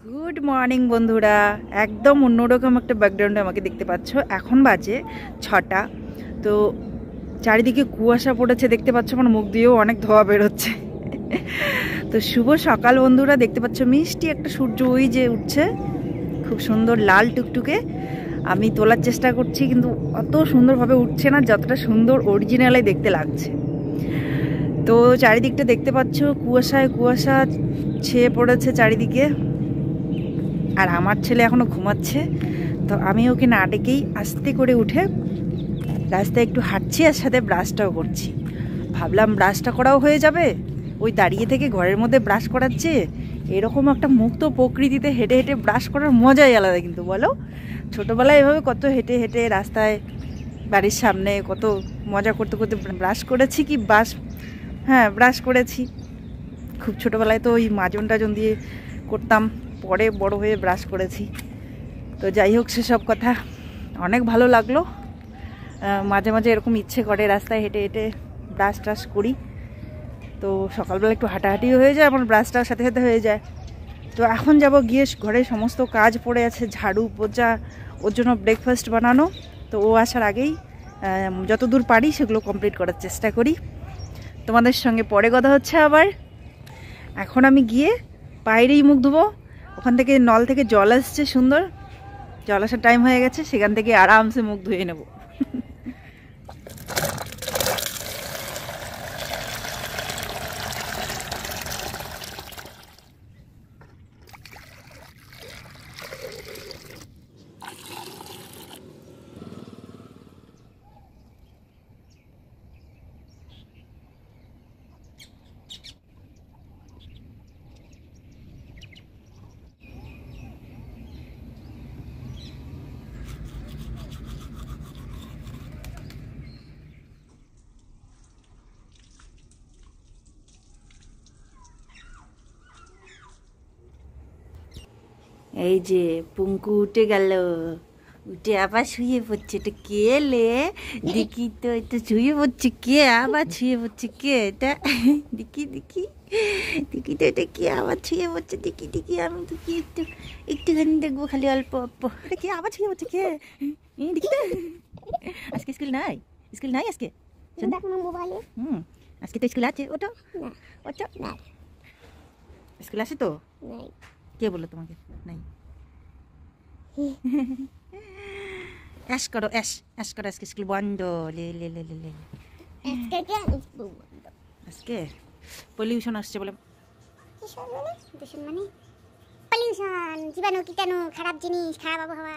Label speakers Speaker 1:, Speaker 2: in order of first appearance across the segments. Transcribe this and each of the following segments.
Speaker 1: Good morning বন্ধুরা, একদম অন্যরকম একটা ব্যাকগ্রাউন্ডে আমাকে দেখতে পাচ্ছ। এখন বাজে 6টা। তো চারিদিকে কুয়াশা পড়েছে, দেখতে পাচ্ছ আমার মুখ দিয়েও অনেক ধোয়া বেরোচ্ছে। তো শুভ সকাল বন্ধুরা, দেখতে পাচ্ছ মিষ্টি একটা সূর্য ওই যে উঠছে, খুব সুন্দর লাল টুকটুকে। আমি তোলার চেষ্টা করছি কিন্তু অত সুন্দরভাবে উঠছে না যতটা সুন্দর অরিজিনালে দেখতে লাগছে। তো চারিদিকটা দেখতে পাচ্ছ কুয়াশায় কুয়াশা ছেয়ে পড়েছে চারিদিকে। আর আমার ছেলে এখনও ঘুমাচ্ছে, তো আমি ওকে না ডেকেই আস্তে করে উঠে রাস্তায় একটু হাঁটছি আর সাথে ব্রাশটাও করছি। ভাবলাম ব্রাশটা করাও হয়ে যাবে, ওই দাঁড়িয়ে থেকে ঘরের মধ্যে ব্রাশ করার চেয়ে এরকম একটা মুক্ত প্রকৃতিতে হেঁটে হেঁটে ব্রাশ করার মজাই আলাদা। কিন্তু বলো, ছোটোবেলায় এভাবে কত হেঁটে হেঁটে রাস্তায় বাড়ির সামনে কত মজা করতে করতে ব্রাশ করেছি কি ব্রাশ করেছি। খুব ছোটোবেলায় তো ওই মাজন টাজন দিয়ে করতাম, পরে বড় হয়ে ব্রাশ করেছি। তো যাই হোক, সেসব কথা অনেক ভালো লাগলো। মাঝে মাঝে এরকম ইচ্ছে করে রাস্তায় হেঁটে হেঁটে ব্রাশ ট্রাশ করি। তো সকালবেলা একটু হাঁটাহাঁটিও হয়ে যায়, আমার ব্রাশটার সাথে সাথে হয়ে যায়। তো এখন যাব গিয়ে ঘরে সমস্ত কাজ পড়ে আছে, ঝাড়ু পোছা, ওর জন্য ব্রেকফাস্ট বানানো। তো ও আসার আগেই যতদূর পারি সেগুলো কমপ্লিট করার চেষ্টা করি। তোমাদের সঙ্গে পরে কথা হচ্ছে আবার। এখন আমি গিয়ে বাইরেই মুখ ধুবো। ওখান থেকে নল থেকে জল আসছে, সুন্দর জল আসার টাইম হয়ে গেছে, সেখান থেকে আরামসে মুখ ধুয়ে নেব। এই যে পুঙ্কু উঠে গেল, উঠে আবার শুয়ে পড়ছে। এটা কে লে দেখি তো, এটা শুয়ে পড়ছে কে, আবার শুয়ে পড়ছে কে এটা? দেখি দেখি দেখি তো, এটা কে আবার শুয়ে পড়ছে? দেখি দেখি, আমি তো কি একটুখানি দেখবো, খালি অল্প অল্প। এটা কে আবার শুয়ে পড়ছে কে? দেখি তো। আজকে স্কুল নাই? স্কুল নাই আজকে? আজকে তো স্কুল আছে। ওটা ওটা স্কুল আছে তো? কে বললো তোমাকে নাই? অ্যাশ করো, অ্যাশ অ্যাশ করো। আজকে স্কুল বন্ধ। লে লে লে লে লে আজকে পলিউশন আসছে বলে।
Speaker 2: মানে পলিউশন, জীবাণু, কীটাণু, খারাপ জিনিস, খারাপ আবহাওয়া।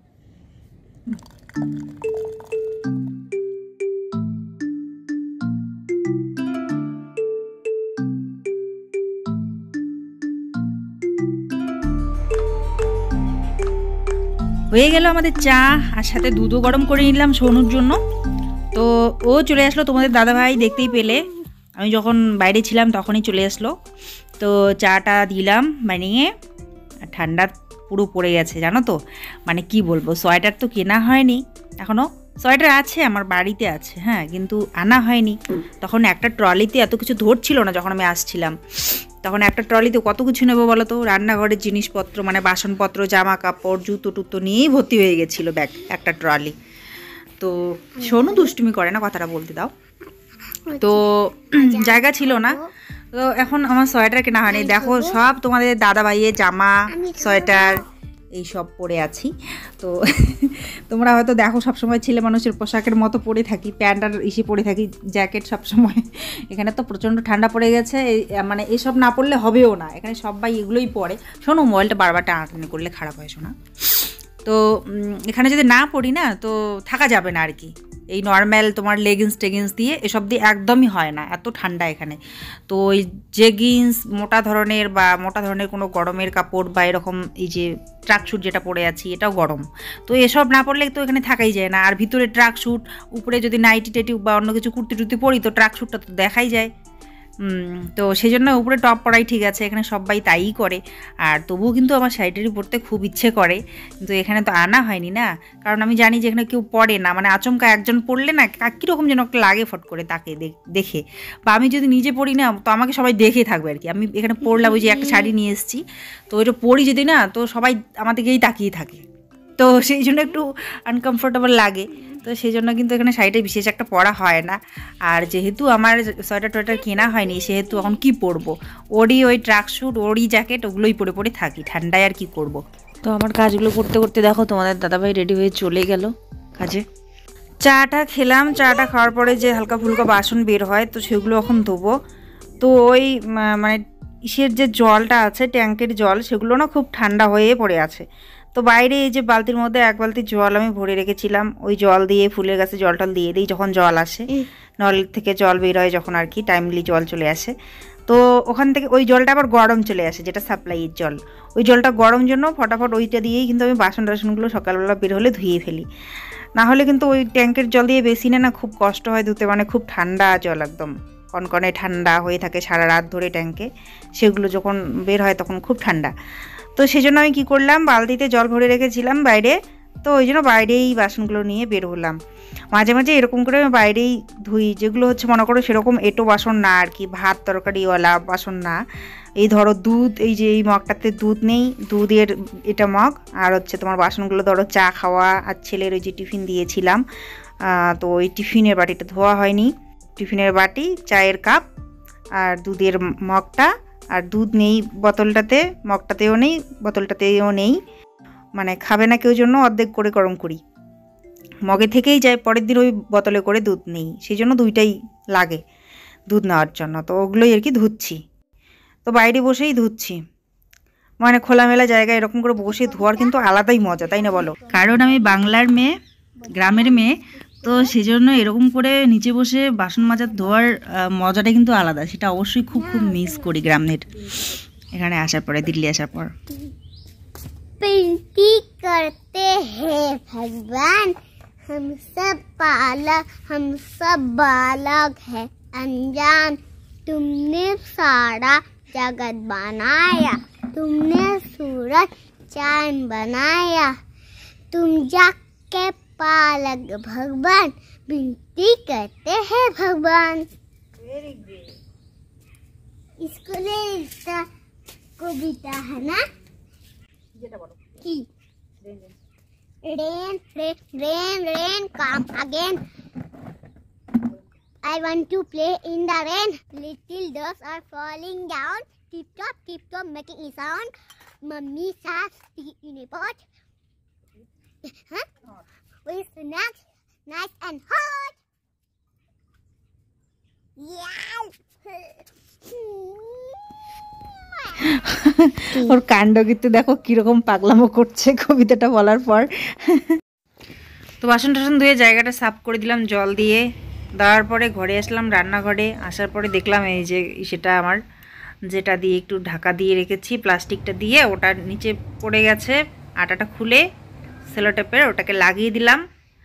Speaker 1: হয়ে গেল আমাদের চা, আর সাথে দুধও গরম করে নিলাম সোনুর জন্য। তো ও চলে আসলো, তোমাদের দাদাভাই দেখতেই পেলে, আমি যখন বাইরে ছিলাম তখনই চলে আসলো। তো চাটা দিলাম বানিয়ে। ঠান্ডা পুরো পড়ে গেছে জানো তো, মানে কি বলবো, সোয়েটার তো কেনা হয়নি এখনও। সোয়েটার আছে আমার বাড়িতে আছে, হ্যাঁ, কিন্তু আনা হয়নি। তখন একটা ট্রলিতে এত কিছু ধরছিল না যখন আমি আসছিলাম। তখন একটা ট্রলিতে কত কিছু নেবো বলো তো, রান্নাঘরের জিনিসপত্র মানে বাসনপত্র, জামা কাপড়, জুতো টুতো নিয়েই ভর্তি হয়ে গেছিলো ব্যাগ, একটা ট্রলি। তো শোনো, দুষ্টুমি করে না, কথাটা বলতে দাও। তো জায়গা ছিল না। তো এখন আমার সোয়েটার কেনা হয়নি। দেখো সব তোমাদের দাদা ভাইয়ের জামা, সোয়েটার এই সব পরে আছি। তো তোমরা হয়তো দেখো সবসময় ছেলে মানুষের পোশাকের মতো পরে থাকি, প্যান্ট আর ইসে পরে থাকি, জ্যাকেট সবসময়। এখানে তো প্রচণ্ড ঠান্ডা পড়ে গেছে, মানে এসব না পরলে হবেও না, এখানে সবাই এগুলোই পরে। শোনো, মোবাইলটা বারবার টানাটানি করলে খারাপ হয় শোনা। তো এখানে যদি না পড়ি না তো থাকা যাবে না আর কি। এই নর্ম্যাল তোমার লেগিংস টেগিংস দিয়ে এসব দিয়ে একদমই হয় না, এত ঠান্ডা এখানে। তো ওই জেগিংস মোটা ধরনের কোনো গরমের কাপড় বা এরকম এই যে ট্রাকস্যুট যেটা পরে আছি এটাও গরম। তো এসব না পরলে তো এখানে থাকাই যায় না। আর ভিতরে ট্রাকস্যুট, উপরে যদি নাইটি টাইটি বা অন্য কিছু কুর্তি টুর্তি পরি তো ট্রাকস্যুটটা তো দেখাই যায়। তো সেই জন্য উপরে টপ পরাই ঠিক আছে, এখানে সবাই তাইই করে। আর তবুও কিন্তু আমার শাড়িটারি পরতে খুব ইচ্ছে করে, কিন্তু এখানে তো আনা হয়নি না, কারণ আমি জানি যে এখানে কেউ পরে না, মানে আচমকা একজন পরলে না কীরকম যেন একটা লাগে ফট করে তাকে দেখে, বা আমি যদি নিজে পরি না তো আমাকে সবাই দেখে থাকবে আর কি। আমি এখানে পরলাম, ওই যে একটা শাড়ি নিয়ে এসেছি, তো ওইটা পরি যদি না তো সবাই আমার দিকেই তাকিয়ে থাকে, তো সেই জন্য একটু আনকমফোর্টেবল লাগে। তো সেই জন্য কিন্তু এখানে শাড়িটা বিশেষ একটা পরা হয় না। আর যেহেতু আমার সোয়েটার টোয়েটার কেনা হয়নি, সেহেতু এখন কি পরবো, ওরই ওই ট্রাকস্যুট, ওরই জ্যাকেট, ওগুলোই পরে পরে থাকি, ঠান্ডায় আর কি করব। তো আমার কাজগুলো করতে করতে দেখো তোমাদের দাদাভাই রেডি হয়ে চলে গেল কাজে। চাটা খেলাম, চাটা খাওয়ার পরে যে হালকা ফুলকা বাসন বের হয়, তো সেগুলো এখন ধোবো। তো ওই মানে ইসের যে জলটা আছে, ট্যাঙ্কের জল, সেগুলো না খুব ঠান্ডা হয়ে পড়ে আছে। তো বাইরে এই যে বালতির মধ্যে 1 বালতি জল আমি ভরে রেখেছিলাম, ওই জল দিয়ে ফুলের গাছে জল টল দিয়ে দিই যখন জল আসে, নল থেকে জল বের হয় যখন আর কি, টাইমলি জল চলে আসে। তো ওখান থেকে ওই জলটা আবার গরম চলে আসে, যেটা সাপ্লাইয়ের জল, ওই জলটা গরম জন্য ফটাফট ওইটা দিয়েই কিন্তু আমি বাসন টাসনগুলো সকালবেলা বের হলে ধুয়ে ফেলি। না হলে কিন্তু ওই ট্যাঙ্কের জল দিয়ে বেশি না খুব কষ্ট হয় ধুতে, মানে খুব ঠান্ডা জল, একদম কনকনে ঠান্ডা হয়ে থাকে সারা রাত ধরে ট্যাঙ্কে, সেগুলো যখন বের হয় তখন খুব ঠান্ডা। তো সেই জন্য আমি কী করলাম, বালতিতে জল ভরে রেখেছিলাম বাইরে, তো ওই জন্য বাইরেই বাসনগুলো নিয়ে বের হলাম। মাঝে মাঝে এরকম করে আমি বাইরেই ধুই, যেগুলো হচ্ছে মনে করো সেরকম এঁটো বাসন না আর কি, ভাত তরকারিওয়ালা বাসন না। এই ধরো দুধ, এই যে এই মগটাতে দুধ নেই, দুধের এটা মগ, আর হচ্ছে তোমার বাসনগুলো ধরো চা খাওয়া, আর ছেলের ওই যে টিফিন দিয়েছিলাম, তো ওই টিফিনের বাটিটা ধোয়া হয়নি, টিফিনের বাটি, চায়ের কাপ, আর দুধের মগটা, আর দুধ নেই বোতলটাতে, মগটাতেও নেই, বোতলটাতেও নেই, মানে খাবে না কেউ জন্য অর্ধেক করে গরম করি, মগে থেকেই যায়, পরের দিন ওই বোতলে করে দুধ নেই, সেই জন্য দুইটাই লাগে দুধ নেওয়ার জন্য। তো ওগুলোই আর কি ধুচ্ছি, তো বাইরে বসেই ধুচ্ছি, মানে খোলামেলা জায়গায় এরকম করে বসে ধোয়ার কিন্তু আলাদাই মজা, তাই না বলো? কারণ আমি বাংলার মেয়ে, গ্রামের মেয়ে, তো সেজন্য এরকম করে নিচে বসে বাসন মাজা ধোয়ার মজাটা কিন্তু আলাদা, সেটা অবশ্যই খুব খুব মিস করি গ্রামের, এখানে আসার পরে, দিল্লি আসার পর।
Speaker 2: विनती करते हैं भगवान, हम सब बालक है अनजान, तुमने सारा जगत बनाया, तुमने सूरज चांद बनाया, तुम जग के पालक भगवान, विनती करते हैं भगवान। स्कूले कविता है ना की rain come again, I want to play in the rain, little doves are falling down, tip top making a sound, mummy says tea in a pot, huh? With snacks nice and hot, yeah.
Speaker 1: ওর কাণ্ড কিন্তু দেখো কিরকম পাগলামো করছে কবিতাটা বলার পর। তো বাসন টাসন ধুয়ে জায়গাটা সাফ করে দিলাম জল দিয়ে, দেওয়ার পরে ঘরে আসলাম, রান্নাঘরে আসার পরে দেখলাম এই যে সেটা আমার যেটা দিয়ে একটু ঢাকা দিয়ে রেখেছি প্লাস্টিকটা দিয়ে, ওটা নিচে পড়ে গেছে, আটাটা খুলে সেলোটেপের ওটাকে লাগিয়ে দিলাম,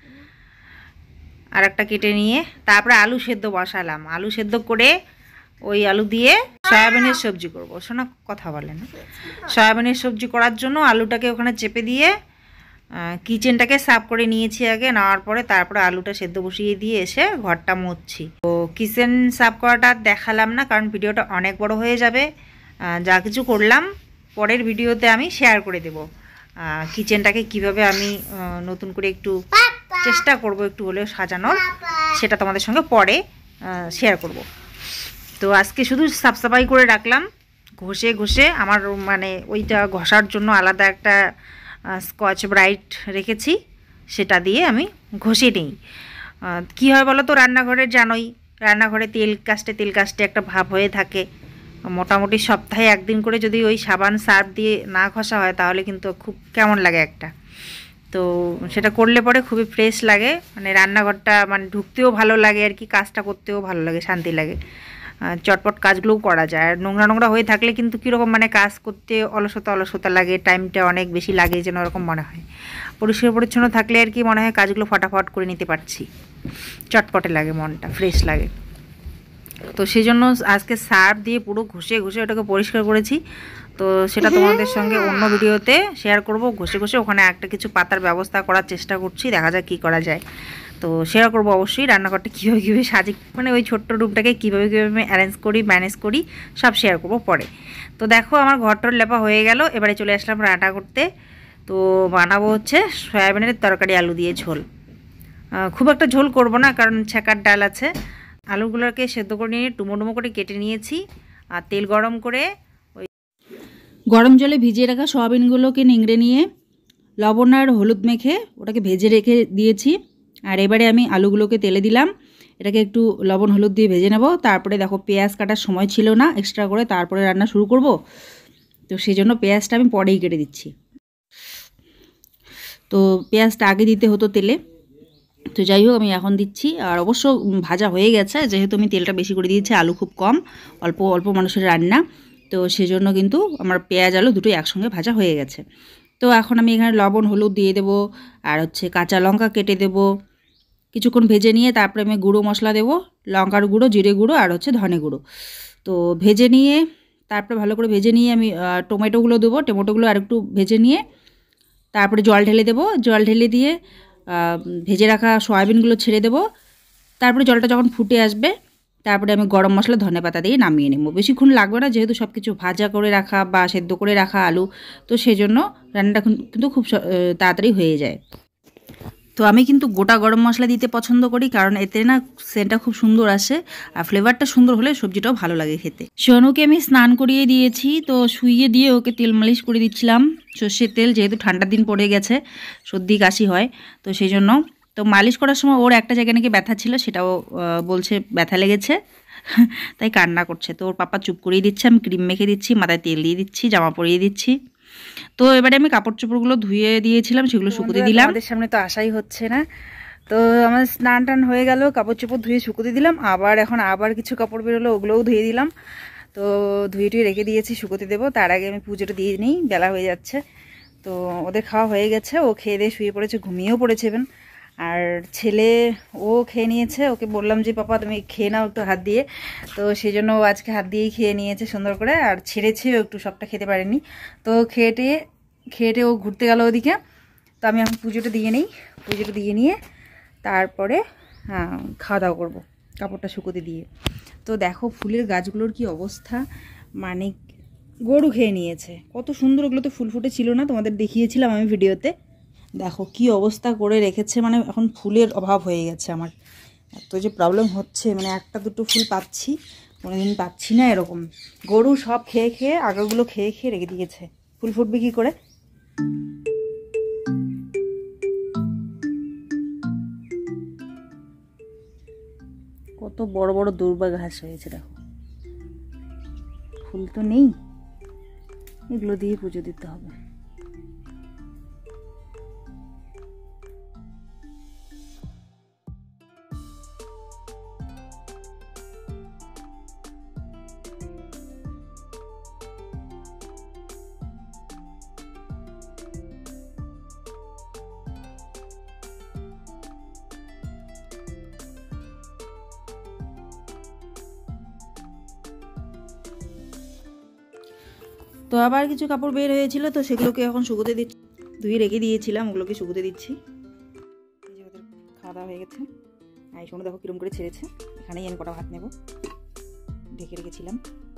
Speaker 1: আর একটা কেটে নিয়ে তারপরে আলু সেদ্ধ বসালাম, আলু সেদ্ধ করে ওই আলু দিয়ে সয়াবিনের সবজি করব। শোনা কথা বলে না, সয়াবিনের সবজি করার জন্য আলুটাকে ওখানে চেপে দিয়ে কিচেনটাকে সাফ করে নিয়েছি আগে, নেওয়ার পরে তারপরে আলুটা সেদ্ধ বসিয়ে দিয়ে এসে ঘরটা মুছছি। তো কিচেন সাফ করাটা দেখালাম না, কারণ ভিডিওটা অনেক বড় হয়ে যাবে, যা কিছু করলাম পরের ভিডিওতে আমি শেয়ার করে দেব। কিচেনটাকে কিভাবে আমি নতুন করে একটু চেষ্টা করব একটু হলেও সাজানোর, সেটা তোমাদের সঙ্গে পরে শেয়ার করব। তো আজকে শুধু সাফসাফাই করে রাখলাম, ঘষে ঘষে আমার মানে ওইটা ঘষার জন্য আলাদা একটা স্কচ ব্রাইট রেখেছি, সেটা দিয়ে আমি ঘষে নিই। কী হয় বলো তো, রান্নাঘরে জানোই, রান্নাঘরে তেল কাস্টে একটা ভাব হয়ে থাকে, মোটামুটি সপ্তাহে একদিন করে যদি ওই সাবান সার্ফ দিয়ে না ঘষা হয় তাহলে কিন্তু খুব কেমন লাগে একটা। তো সেটা করলে পরে খুবই ফ্রেশ লাগে, মানে রান্নাঘরটা মানে ঢুকতেও ভালো লাগে আর কি, কাজটা করতেও ভালো লাগে, শান্তি লাগে, চটপট কাজগুলোও করা যায়। আর নোংরা হয়ে থাকলে কিন্তু কীরকম মানে কাজ করতে অলসতা লাগে, টাইমটা অনেক বেশি লাগে যেন ওরকম মনে হয়। পরিষ্কার পরিচ্ছন্ন থাকলে আর কি মনে হয় কাজগুলো ফটাফট করে নিতে পারছি, চটপটে লাগে, মনটা ফ্রেশ লাগে। তো সেই জন্য আজকে সার্ফ দিয়ে পুরো ঘষে ঘষে ওটাকে পরিষ্কার করেছি। তো সেটা তোমাদের সঙ্গে অন্য ভিডিওতে শেয়ার করব। ঘষে ঘষে ওখানে একটা কিছু পাতার ব্যবস্থা করার চেষ্টা করছি, দেখা যাক কী করা যায়। তো শেয়ার করবো অবশ্যই রান্নাঘরটা কীভাবে কীভাবে সাজি, মানে ওই ছোট্ট রুমটাকে কীভাবে কীভাবে অ্যারেঞ্জ করি, ম্যানেজ করি, সব শেয়ার করবো পরে। তো দেখো আমার ঘরটর লেপা হয়ে গেল, এবারে চলে আসলাম রান্না করতে। তো বানাবো হচ্ছে সয়াবিনের তরকারি আলু দিয়ে ঝোল। খুব একটা ঝোল করব না, কারণ ছেঁকার ডাল আছে। আলুগুলোকে সেদ্ধ করে নিয়ে ডুমো ডুমো করে কেটে নিয়েছি, আর তেল গরম করে ওই গরম জলে ভিজিয়ে রাখা সয়াবিনগুলোকে নিংড়ে নিয়ে লবণ আর হলুদ মেখে ওটাকে ভেজে রেখে দিয়েছি। আর এবারে আমি আলুগুলোকে তেলে দিলাম, এটাকে একটু লবণ হলুদ দিয়ে ভেজে নেব। তারপরে দেখো পেঁয়াজ কাটার সময় ছিল না এক্সট্রা করে, তারপরে রান্না শুরু করব। তো সেই জন্য পেঁয়াজটা আমি পরেই কেটে দিচ্ছি। তো পেঁয়াজটা আগে দিতে হতো তেলে, তো যাই হোক আমি এখন দিচ্ছি। আর অবশ্য ভাজা হয়ে গেছে, যেহেতু আমি তেলটা বেশি করে দিয়েছি, আলু খুব কম, অল্প অল্প মানুষের রান্না, তো সেজন্য কিন্তু আমার পেঁয়াজ আলু দুটোই একসঙ্গে ভাজা হয়ে গেছে। তো এখন আমি এখানে লবণ হলুদ দিয়ে দেবো, আর হচ্ছে কাঁচা লঙ্কা কেটে দেবো। কিছুক্ষণ ভেজে নিয়ে তারপরে আমি গুঁড়ো মশলা দেবো, লঙ্কার গুঁড়ো, জিরে গুঁড়ো আর হচ্ছে ধনে গুঁড়ো। তো ভেজে নিয়ে তারপরে ভালো করে ভেজে নিয়ে আমি টমেটোগুলো দেবো, টমেটোগুলো আর একটু ভেজে নিয়ে তারপরে জল ঢেলে দেবো। জল ঢেলে দিয়ে ভেজে রাখা সয়াবিনগুলো ছেড়ে দেবো। তারপরে জলটা যখন ফুটে আসবে তারপরে আমি গরম মশলা ধনেপাতা দিয়ে নামিয়ে নেব। বেশিক্ষণ লাগবে না, যেহেতু সব কিছু ভাজা করে রাখা বা সেদ্ধ করে রাখা আলু, তো সেজন্য রান্নাটা কিন্তু খুব তাড়াতাড়ি হয়ে যায়। তো আমি কিন্তু গোটা গরম মশলা দিতে পছন্দ করি, কারণ এতে না সেন্টটা খুব সুন্দর আসে, আর ফ্লেভারটা সুন্দর হলে সবজিটাও ভালো লাগে খেতে। সোনুকে আমি স্নান করিয়ে দিয়েছি, তো শুইয়ে দিয়ে ওকে তেল মালিশ করে দিচ্ছিলাম, সর্ষের তেল, যেহেতু ঠান্ডার দিন পড়ে গেছে, সর্দি কাশি হয়, তো সেই জন্য। তো মালিশ করার সময় ওর একটা জায়গায় নাকি ব্যথা ছিল, সেটাও বলছে ব্যথা লেগেছে, তাই কান্না করছে। তো ওর পাপা চুপ করিয়ে দিচ্ছে, আমি ক্রিম মেখে দিচ্ছি, মাথায় তেল দিয়ে দিচ্ছি, জামা পরিয়ে দিচ্ছি। তো এবারে আমি কাপড় চোপড়গুলো ধুয়ে দিয়েছিলাম, সেগুলো শুকোতে দিলাম। আমাদের সামনে তো আসাই হচ্ছে না। তো আমার স্নান টান হয়ে গেল, কাপড় চোপড় ধুয়ে শুকোতে দিলাম। আবার কিছু কাপড় বেরোলো, ওগুলোও ধুয়ে দিলাম। তো ধুয়ে টুয়ে রেখে দিয়েছি, শুকোতে দেবো। তার আগে আমি পুজোটা দিয়ে নিই, বেলা হয়ে যাচ্ছে। তো ওদের খাওয়া হয়ে গেছে, ও খেয়ে দিয়ে শুয়ে পড়েছে, ঘুমিয়েও পড়েছেন। আর ছেলে ও খেয়ে নিয়েছে, ওকে বললাম যে পাপা তুমি খেয়ে নাও একটু হাত দিয়ে, তো সেই জন্য ও আজকে হাত দিয়েই খেয়ে নিয়েছে সুন্দর করে। আর ছেড়েছেও একটু, সবটা খেতে পারেনি। তো খেয়ে ও ঘুরতে গেল ওদিকে। তো আমি এখন পুজোটা দিয়ে নিই, পুজোটা দিয়ে নিয়ে তারপরে খাওয়া দাওয়া করবো, কাপড়টা শুকোতে দিয়ে। তো দেখো ফুলের গাছগুলোর কি অবস্থা, মানে গরু খেয়ে নিয়েছে। কত সুন্দর, ওগুলো তো ফুল ফুটে ছিল না, তোমাদের দেখিয়েছিলাম আমি ভিডিওতে। দেখো কি অবস্থা করে রেখেছে, মানে এখন ফুলের অভাব হয়ে গেছে আমার। এত যে প্রবলেম হচ্ছে, মানে একটা দুটো ফুল পাচ্ছি, কোনোদিন পাচ্ছি না এরকম। গরু সব খেয়ে খেয়ে, আগাগুলো খেয়ে খেয়ে রেখে দিয়েছে, ফুল ফুটবে কী করে। কত বড় বড় দুর্বা ঘাস হয়েছে দেখো, ফুল তো নেই, এগুলো দিয়ে পুজো দিতে হবে। তো আবার কিছু কাপড় বের হয়েছিল, তো সেগুলোকে এখন শুকোতে দিচ্ছি, ধুয়ে রেখে দিয়েছিলাম, ওগুলোকে শুকোতে দিচ্ছি। এই যে ওদের খাওয়া দাওয়া হয়ে গেছে, আর এই সময় দেখো কিরম করে ছেড়েছে। এখানেই আমি কটা ভাত নেব, ঢেকে রেখেছিলাম।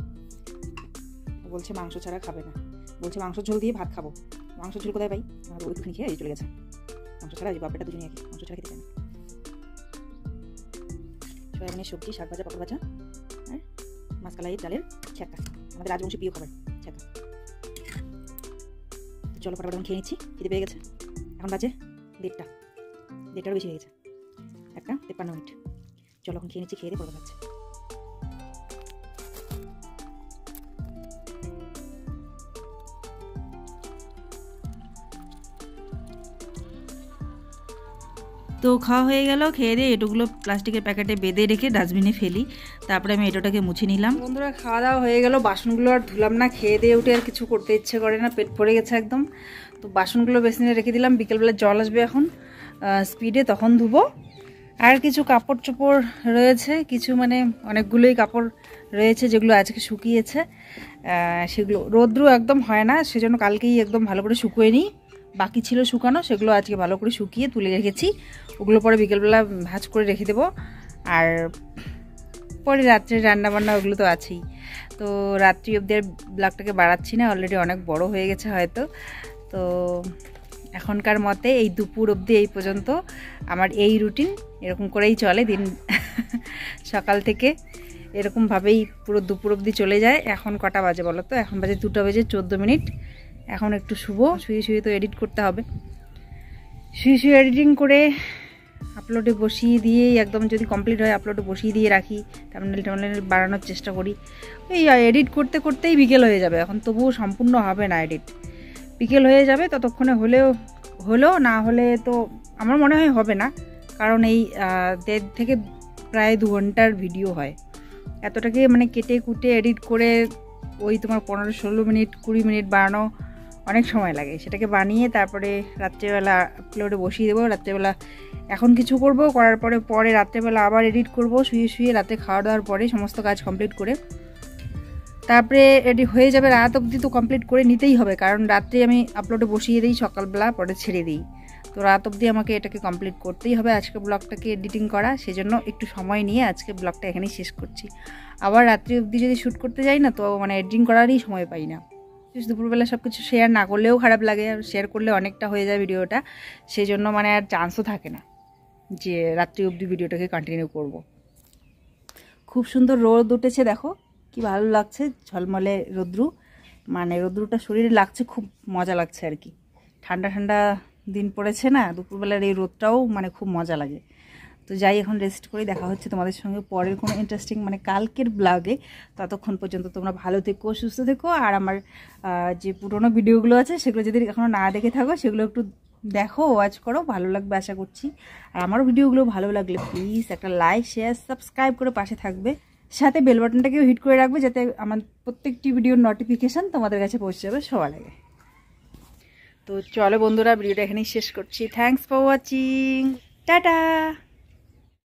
Speaker 1: বলছে মাংস ছাড়া খাবে না, বলছে মাংস ঝোল দিয়ে ভাত খাবো। মাংস ঝোল কোথায় পাই, আর ওইটুকুনি খেয়ে চলে গেছে। মাংস ছাড়া বাপটা দুজনে একই, মাংস ছাড়া খেতে চায় না। সয়াবিনের সবজি, শাক ভাজা, পাপড় ভাজা, আর মাছকালাই ডালের ছ্যাঁকা, আমাদের রাজবংশী প্রিয় খাবার ছ্যাঁকা। চলো ফটাফট এখন খেয়ে নিচ্ছি, খেতে পেয়ে গেছে। এখন বাজে 1:30, বেশি হয়ে গেছে, 1:53। চলো এখন খেয়ে নিচ্ছি, খেয়ে দিয়ে পড়ে যাচ্ছে। তো খাওয়া হয়ে গেল, খেয়ে দিয়ে এটোগুলো প্লাস্টিকের প্যাকেটে বেঁধে রেখে ডাস্টবিনে ফেলি। তারপরে আমি এটোটাকে মুছে নিলাম। বন্ধুরা খাওয়া দাওয়া হয়ে গেল, বাসনগুলো আর ধুলাম না, খেয়ে দিয়ে উঠে আর কিছু করতে ইচ্ছে করে না, পেট ভরে গেছে একদম। তো বাসনগুলো বেসিনে রেখে দিলাম, বিকেলবেলা জল আসবে এখন স্পিডে, তখন ধুবো। আর কিছু কাপড় চোপড় রয়েছে, কিছু মানে অনেকগুলোই কাপড় রয়েছে যেগুলো আজকে শুকিয়েছে। সেগুলো রোদ্রু একদম হয় না, সেজন্য কালকেই একদম ভালো করে শুকুয়ে নিই। বাকি ছিল শুকানো, সেগুলো আজকে ভালো করে শুকিয়ে তুলে রেখেছি। ওগুলো পরে বিকেলবেলা ভাঁজ করে রেখে দেবো। আর পরে রাত্রে রান্নাবান্না ওগুলো তো আছেই। তো রাত্রি অবধি আর ব্লগটাকে বাড়াচ্ছি না, অলরেডি অনেক বড় হয়ে গেছে হয়তো। তো এখনকার মতে এই দুপুর অবধি এই পর্যন্ত আমার এই রুটিন, এরকম করেই চলে দিন। সকাল থেকে এরকমভাবেই পুরো দুপুর অবধি চলে যায়। এখন কটা বাজে বলো তো? এখন বাজে 2টা বেজে 14 মিনিট। এখন একটু শুয়ে শুয়ে তো এডিট করতে হবে। শুয়ে এডিটিং করে আপলোডে বসিয়ে দিয়েই একদম যদি কমপ্লিট হয় আপলোডে বসিয়ে দিয়ে রাখি। থাম্বনেল বাড়ানোর চেষ্টা করি। এই এডিট করতে করতেই বিকেল হয়ে যাবে। এখন তবুও সম্পূর্ণ হবে না এডিট, বিকেল হয়ে যাবে। ততক্ষণে হলো না হলে তো আমার মনে হয় হবে না, কারণ এই 1.5 থেকে প্রায় 2 ঘন্টার ভিডিও হয়। এতটাকে মানে কেটে কুটে এডিট করে ওই তোমার 15-16 মিনিট 20 মিনিট বানানো অনেক সময় লাগে। সেটাকে বানিয়ে তারপরে রাত্রেবেলা আপলোডে বসিয়ে দেবো। রাত্রেবেলা এখন কিছু করার পরে রাত্রেবেলা আবার এডিট করব শুয়ে রাতে খাওয়া দাওয়ার পরে সমস্ত কাজ কমপ্লিট করে। তারপরে এডি হয়ে যাবে। রাত অবধি তো কমপ্লিট করে নিতেই হবে, কারণ রাত্রে আমি আপলোডে বসিয়ে দিই, সকালবেলা পরে ছেড়ে দিই। তো রাত অবধি আমাকে এটাকে কমপ্লিট করতেই হবে, আজকে ব্লগটাকে এডিটিং করা। সেজন্য একটু সময় নিয়ে আজকে ব্লগটা এখানেই শেষ করছি। আবার রাত্রি অবধি যদি শ্যুট করতে যাই না, তো মানে এডিটিং করারই সময় পাই না। দুপুরবেলা সব কিছু শেয়ার না করলেও খারাপ লাগে, আর শেয়ার করলে অনেকটা হয়ে যায় ভিডিওটা। সেই জন্য মানে আর চান্সও থাকে না যে রাত্রি অবধি ভিডিওটাকে কন্টিনিউ করব। খুব সুন্দর রোদ উঠেছে, দেখো কি ভালো লাগছে, ঝলমলে রোদ্রু। মানে রোদ্রুটা শরীরে লাগছে, খুব মজা লাগছে আর কি। ঠান্ডা ঠান্ডা দিন পড়েছে না, দুপুরবেলার এই রোদটাও মানে খুব মজা লাগে। তো যাই, এখন রেস্ট করি। দেখা হচ্ছে তোমাদের সঙ্গে পরের কোনো ইন্টারেস্টিং মানে কালকের ব্লগে। ততক্ষণ পর্যন্ত তোমরা ভালো থেকো, সুস্থ থেকো। আর আমার যে পুরোনো ভিডিওগুলো আছে সেগুলো যদি এখনও না দেখে থাকো, সেগুলো একটু দেখো, ওয়াচ করো, ভালো লাগবে আশা করছি। আর আমার ভিডিওগুলো ভালো লাগলে প্লিজ একটা লাইক, শেয়ার, সাবস্ক্রাইব করে পাশে থাকবে। সাথে বেল বাটনটাকেও হিট করে রাখবে, যাতে আমার প্রত্যেকটি ভিডিওর নোটিফিকেশান তোমাদের কাছে পৌঁছে যাবে সবার আগে। তো চলো বন্ধুরা, ভিডিওটা এখানেই শেষ করছি। Thanks for watching, tata.